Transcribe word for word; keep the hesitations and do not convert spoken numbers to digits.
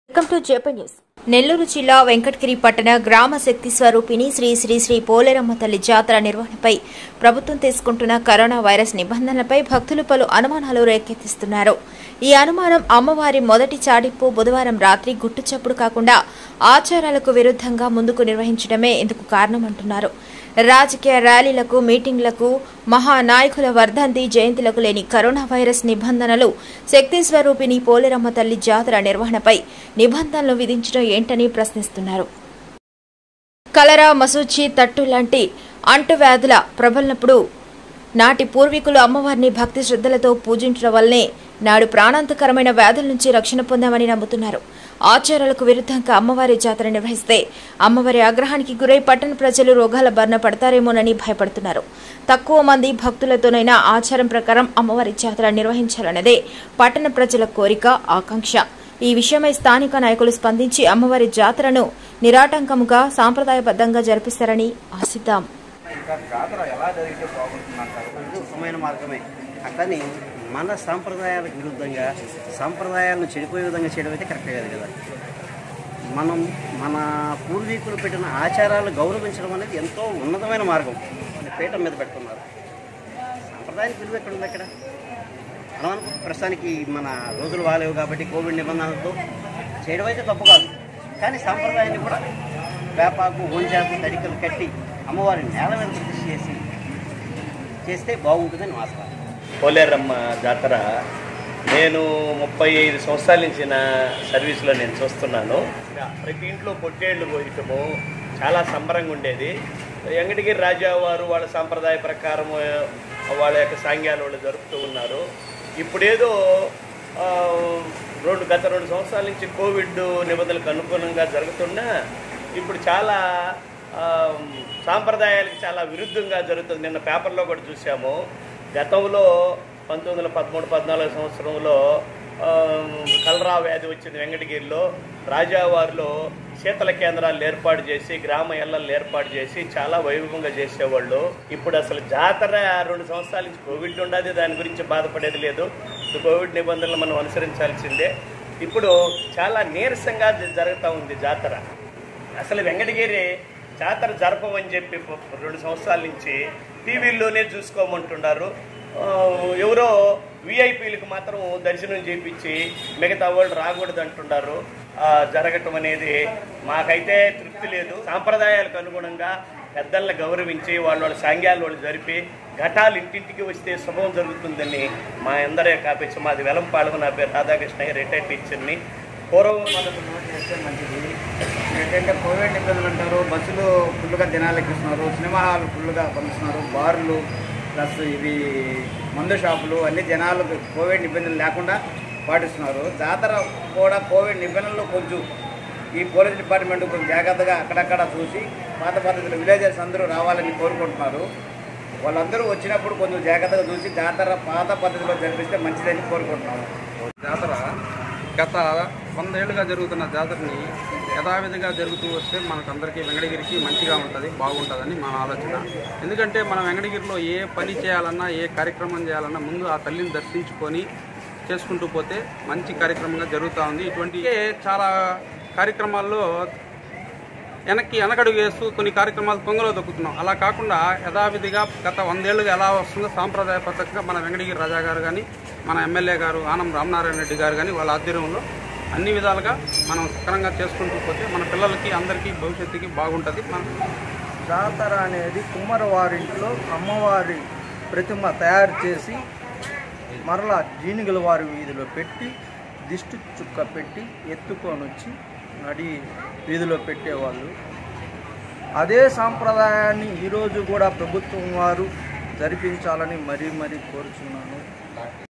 Welcome to JP news. Nellore జిల్లా వెంకటగిరి పట్టణ గ్రామ శక్తి స్వరూపిణి శ్రీ శ్రీ శ్రీ పోలేరమ్మ తల్లి జాతర నిర్వహణపై ప్రభుత్వం తీసుకుంటున్న కరోనా వైరస్ నిబంధనలపై భక్తులు పలు అనుమానాలు రేకెత్తిస్తున్నారు. ఈ అనుమానం అమ్మవారి మొదటి చాటింపు బుధవారం రాత్రి గుట్టుచప్పుడు కాకుండా ఆచారాలకు విరుద్ధంగా ముందుకు నిర్వహించడమే ఇందుకు కారణమంటున్నారు. రాజకీయ ర్యాలీలకు, మీటింగ్లకు, మహానాయకుల వర్ధంతి, జయంతులకు లేని కరోనా వైరస్ నిబంధనలు శక్తి స్వరూపిణి పోలేరమ్మ తల్లి జాతర నిర్వహణపై నిబంధనలు విధించడం ఏంటని ప్రశ్నిస్తున్నారు. కలరా, మసూచి, తట్టు లాంటి అంటువ్యాధుల ప్రబలినప్పుడు నాటి పూర్వీకులు అమ్మవారిని భక్తి శ్రద్ధలతో పూజించడం వల్లనే నాడు ప్రాణాంతకరమైన వ్యాధుల నుంచి రక్షణ పొందామని నమ్ముతున్నారు. ఆచారాలకు విరుద్ధంగా అమ్మవారి జాతర నిర్వహిస్తే అమ్మవారి ఆగ్రహానికి గురై పట్టణ ప్రజలు రోగాల బారిన పడతారేమోనని భయపడుతున్నారు. తక్కువ మంది భక్తులతోనైనా ఆచారం ప్రకారం అమ్మవారి జాతర నిర్వహించాలన్నదే పట్టణ ప్రజల కోరిక, ఆకాంక్ష. ఈ విషయమై స్థానిక నాయకులు స్పందించి అమ్మవారి జాతరను నిరాటంకముగా సాంప్రదాయబద్ధంగా జరిపిస్తారని ఆశిద్దాం. కానీ మన సాంప్రదాయాలకు విరుద్ధంగా సాంప్రదాయాలను చెడిపోయే విధంగా చేయడం అయితే కరెక్ట్ కాదు కదా. మనం మన పూర్వీకులు పెట్టిన ఆచారాలు గౌరవించడం అనేది ఎంతో ఉన్నతమైన మార్గం. పీఠం మీద పెట్టుకున్నారు. సాంప్రదాయానికి విలువ ఎక్కడ ఉంది? అక్కడ మనం ప్రస్తుతానికి మన రోజులు బాగాలేవు కాబట్టి కోవిడ్ నిబంధనలతో చేయడం అయితే తప్పు కాదు. కానీ సాంప్రదాయాన్ని కూడా వేపాకు, ఓంజాకు, తడికలు కట్టి అమ్మవారిని నేల మీద ప్రతిష్ఠ చేసి చేస్తే బాగుంటుందని ఆశ. పోలేరమ్మ జాతర నేను ముప్పై ఐదు సంవత్సరాల నుంచి నా సర్వీస్లో నేను చూస్తున్నాను. ప్రతి ఇంట్లో పొట్టేళ్లు పోయటము చాలా సంబరంగా ఉండేది. వెంకటగిరి రాజా వారు వాళ్ళ సాంప్రదాయ ప్రకారం వాళ్ళ యొక్క సాంగ్యాలు వాళ్ళు జరుపుతూ ఉన్నారు. ఇప్పుడేదో రెండు గత రెండు సంవత్సరాల నుంచి కోవిడ్ నిబంధనలకు అనుగుణంగా జరుగుతున్నా ఇప్పుడు చాలా సాంప్రదాయాలకు చాలా విరుద్ధంగా జరుగుతుంది. నిన్న పేపర్లో కూడా చూసాము. గతంలో పంతొమ్మిది వందల పదమూడు పద్నాలుగు సంవత్సరంలో కలరా వ్యాధి వచ్చింది వెంకటగిరిలో. రాజావారిలో శీతల కేంద్రాలు ఏర్పాటు చేసి, గ్రామ ఎల్లలు ఏర్పాటు చేసి చాలా వైభవంగా చేసేవాళ్ళు. ఇప్పుడు అసలు జాతర రెండు సంవత్సరాల నుంచి కోవిడ్ ఉండదు, దాని గురించి బాధపడేది లేదు. కోవిడ్ నిబంధనలు మనం అనుసరించాల్సిందే. ఇప్పుడు చాలా నీరసంగా జరుగుతూ ఉంది జాతర. అసలు వెంకటగిరి జాతర జరపమని చెప్పి రెండు సంవత్సరాల నుంచి టీవీల్లోనే చూసుకోమంటున్నారు. ఎవరో విఐపీలకు మాత్రం దర్శనం చేయించి మిగతా వాళ్ళు రాకూడదు అంటున్నారు. జరగటం అనేది మాకైతే తృప్తి లేదు. సాంప్రదాయాలకు అనుగుణంగా పెద్దలను గౌరవించి వాళ్ళ వాళ్ళ సాంగ్యాలు వాళ్ళు జరిపి ఘటాలు ఇంటింటికి వస్తే శుభం జరుగుతుందని మా అందరి కాపించి మాది వెలంపాడు. నా పేరు రాధాకృష్ణ, రిటైర్డ్ టీచర్ని. పూర్వం మనకు నోట్ చేస్తే మంచిది. ఏంటంటే కోవిడ్ నిబంధనలు అంటారు, బస్సులు ఫుల్గా జనాలు ఎక్కిస్తున్నారు, సినిమా హాల్ ఫుల్గా పంపిస్తున్నారు, బార్లు ప్లస్ ఇవి మందు షాపులు అన్ని జనాలు కోవిడ్ నిబంధనలు లేకుండా పాటిస్తున్నారు. జాతర కూడా కోవిడ్ నిబంధనలు కొంచెం ఈ పోలీస్ డిపార్ట్మెంట్ కొంచెం జాగ్రత్తగా అక్కడక్కడ చూసి పాత పద్ధతులు విలేజర్స్ అందరూ రావాలని కోరుకుంటున్నారు. వాళ్ళందరూ వచ్చినప్పుడు కొంచెం జాగ్రత్తగా చూసి జాతర పాత పద్ధతిలో జరిపిస్తే మంచిదని కోరుకుంటున్నారు. జాతర గత వందేళ్లుగా జరుగుతున్న జాతరని యథావిధిగా జరుగుతూ వస్తే మనకందరికీ వెంకటగిరికి మంచిగా ఉంటుంది, బాగుంటుందని మన ఆలోచన. ఎందుకంటే మనం వెంకటగిరిలో ఏ పని చేయాలన్నా, ఏ కార్యక్రమం చేయాలన్నా ముందు ఆ తల్లిని దర్శించుకొని చేసుకుంటూ పోతే మంచి కార్యక్రమంగా జరుగుతూ ఉంది. ఇటువంటి చాలా కార్యక్రమాల్లో వెనక్కి వెనకడుగు వేస్తూ కొన్ని కార్యక్రమాలు తొంగలో దొక్కుతున్నాం. అలా కాకుండా యథావిధిగా గత వందేళ్లుగా ఎలా వస్తుందో సాంప్రదాయ పద్ధతిగా మన వెంకటగిరి రాజా గారు కానీ, మన ఎమ్మెల్యే గారు ఆనం రామనారాయణ రెడ్డి గారు కానీ వాళ్ళ ఆధ్వర్యంలో అన్ని విధాలుగా మనం సక్రమంగా చేసుకుంటూ పోతే మన పిల్లలకి అందరికీ భవిష్యత్తుకి బాగుంటుంది. మన జాతర అనేది కుమ్మరవారింట్లో అమ్మవారి ప్రతిమ తయారు చేసి మరలా జీనిగల వారి వీధిలో పెట్టి దిష్టి చుక్క పెట్టి ఎత్తుకొని వచ్చి నడి వీధిలో పెట్టేవాళ్ళు. అదే సాంప్రదాయాన్ని ఈరోజు కూడా ప్రభుత్వం వారు జరిపించాలని మరీ మరీ కోరుచున్నాను.